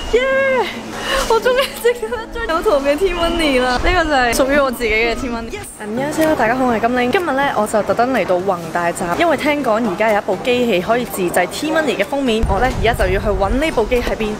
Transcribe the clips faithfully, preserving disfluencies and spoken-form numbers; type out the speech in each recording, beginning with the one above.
耶！ Yeah! 我終於識得最有圖嘅 T-money 啦，呢、這個就係屬於我自己嘅 T-money。Yes！ 大家好，我係金玲。今日咧我就特登嚟到宏大站，因為聽講而家有一部機器可以自製 T-money 嘅封面，我咧而家就要去揾呢部機喺邊。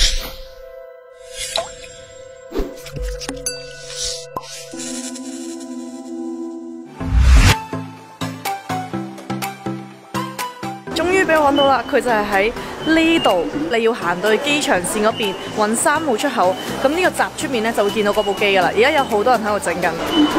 終於俾我揾到啦！佢就係喺呢度，你要行到去機場線嗰邊揾三號出口。咁呢個閘出面咧就會見到嗰部機噶啦。而家有好多人喺度整緊。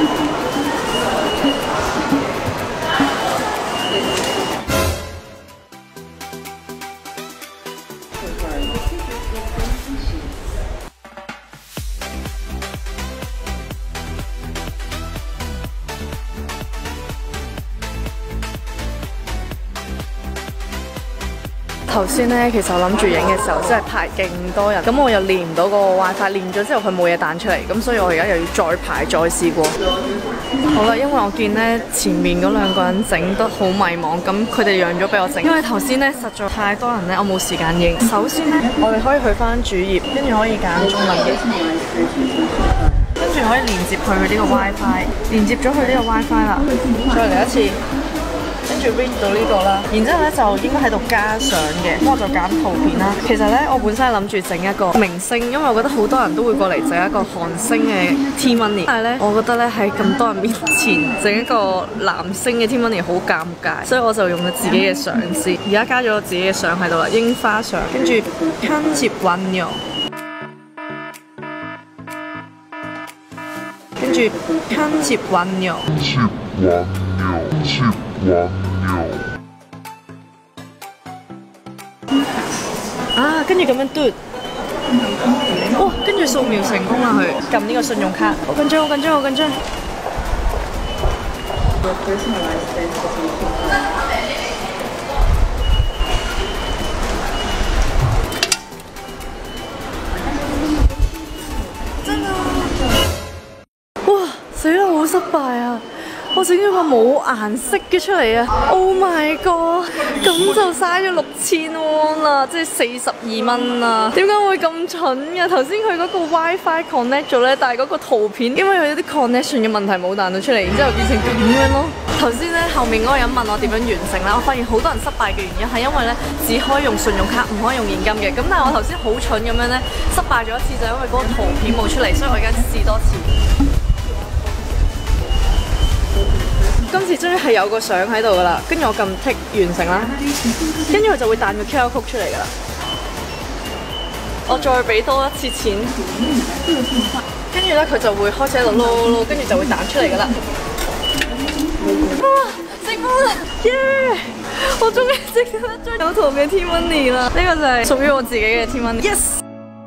頭先咧，其實我諗住影嘅時候，真係排勁多人，咁我又連唔到個 WiFi， 連咗之後佢冇嘢彈出嚟，咁所以我而家又要再排再試過。好啦，因為我見咧前面嗰兩個人整得好迷茫，咁佢哋讓咗俾我整，因為頭先咧實在太多人咧，我冇時間影。首先咧，我哋可以去翻主頁，跟住可以揀中文嘅，跟住可以連接佢呢個 WiFi， 連接咗佢呢個 WiFi 啦，再嚟一次。跟住 read 到呢個啦，然之後咧就應該喺度加相嘅，咁我就揀圖片啦。其實咧我本身係諗住整一個明星，因為我覺得好多人都會過嚟整一個韓星嘅 T-money， 但係咧我覺得咧喺咁多人面前整一個男星嘅 T-money 好尷尬，所以我就用咗自己嘅相先。而家加咗我自己嘅相喺度啦，櫻花相，跟住편집 완료，跟住편집 완료。啊，跟住咁樣嘟，哇！跟住掃描成功啦，佢撳呢個信用卡，好緊張，好緊張，好緊張。真啊！哇！死啦，好失敗啊！我整咗個冇顏色嘅出嚟啊 ！Oh my god！ 咁就嘥咗六千蚊啦，即係四十二蚊啊！點解會咁蠢嘅？頭先佢嗰個 WiFi connect 咗咧，但係嗰個圖片因為佢有啲 connection 嘅問題冇彈到出嚟，然之後變成咁樣咯。頭先咧後面嗰個人問我點樣完成啦，我發現好多人失敗嘅原因係因為咧只可以用信用卡，唔可以用現金嘅。咁但係我頭先好蠢咁樣咧失敗咗一次，就因為嗰個圖片冇出嚟，所以我而家試多次。今次終於係有個相喺度噶啦，跟住我撳 tick 完成啦，跟住佢就會彈個 Q R code 出嚟噶啦。我再俾多一次錢，跟住咧佢就會開始喺度撈撈撈，跟住就會彈出嚟噶啦。哇！成功啦！耶！ Yeah! 我終於識得最有圖嘅 T-money 啦，呢、這個就係屬於我自己嘅 T-money。Yes！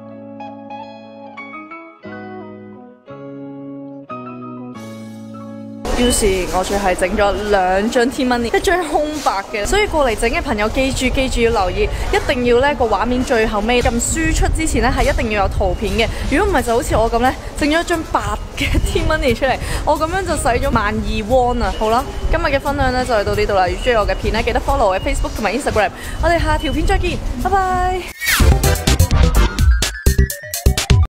於是我最係整咗兩張 T-money， 一張空白嘅，所以過嚟整嘅朋友記住記住要留意，一定要咧個畫面最後尾撳輸出之前咧係一定要有圖片嘅，如果唔係就好似我咁咧整咗一張白嘅 T-money 出嚟，我咁樣就使咗萬二 won 啊！好啦，今日嘅分享咧就係到呢度啦，如果中意我嘅片咧記得 follow 我嘅 Facebook 同埋 Instagram， 我哋下條片再見，拜拜。